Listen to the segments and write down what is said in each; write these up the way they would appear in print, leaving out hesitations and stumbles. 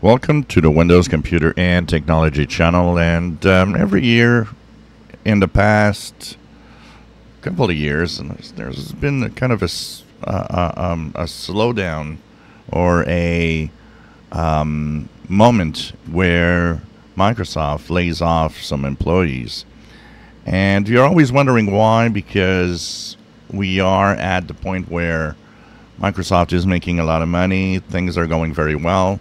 Welcome to the Windows Computer and Technology channel. And every year in the past couple of years, and there's been a kind of a slowdown or a moment where Microsoft lays off some employees. And you're always wondering why, because we are at the point where Microsoft is making a lot of money, things are going very well,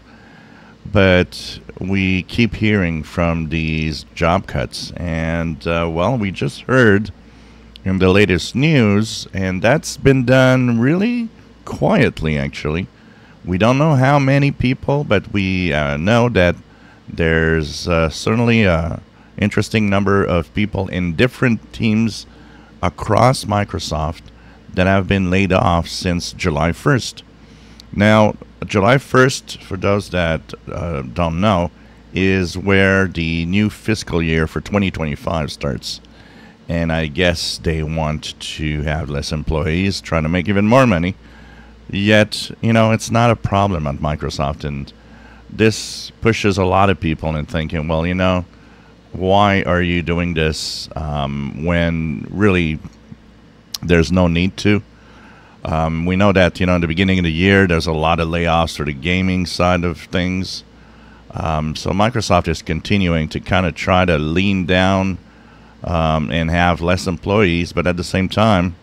but we keep hearing from these job cuts. And, well, we just heard in the latest news, and that's been done really quietly, actually. We don't know how many people, but we know that there's certainly a interesting number of people in different teams across Microsoft that have been laid off since July 1st. Now, July 1st, for those that don't know, is where the new fiscal year for 2025 starts. And I guess they want to have less employees, trying to make even more money. Yet, it's not a problem at Microsoft. And this pushes a lot of people in thinking, well, why are you doing this when really there's no need to? We know that, in the beginning of the year, there's a lot of layoffs for the gaming side of things. So Microsoft is continuing to kind of try to lean down and have less employees. But at the same time,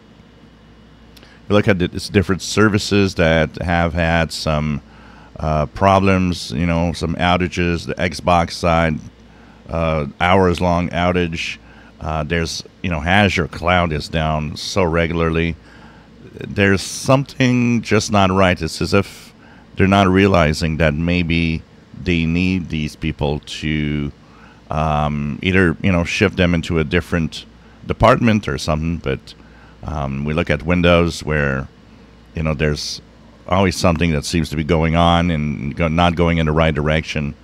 you look at its different services that have had some problems, some outages. The Xbox side, hours-long outage. There's, Azure Cloud is down so regularly. There's something just not right. It's as if they're not realizing that maybe they need these people to either, shift them into a different department or something. But we look at Windows where, there's always something that seems to be going on and not going in the right direction.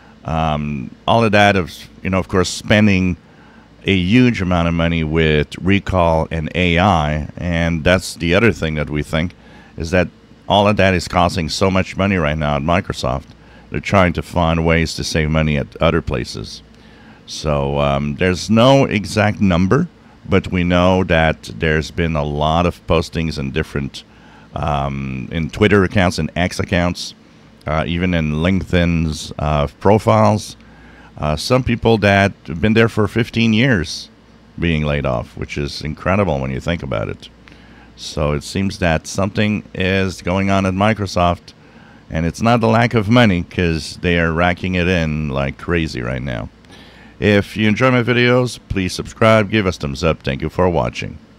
All of that of course, spending a huge amount of money with recall and AI. And that's the other thing that we think is that all of that is costing so much money right now at Microsoft. They're trying to find ways to save money at other places. So there's no exact number, but we know that there's been a lot of postings in different in Twitter accounts and X accounts, even in LinkedIn's profiles. Some people that have been there for 15 years being laid off, which is incredible when you think about it. So it seems that something is going on at Microsoft, and it's not the lack of money, because they are racking it in like crazy right now. If you enjoy my videos, please subscribe, give us thumbs up. Thank you for watching.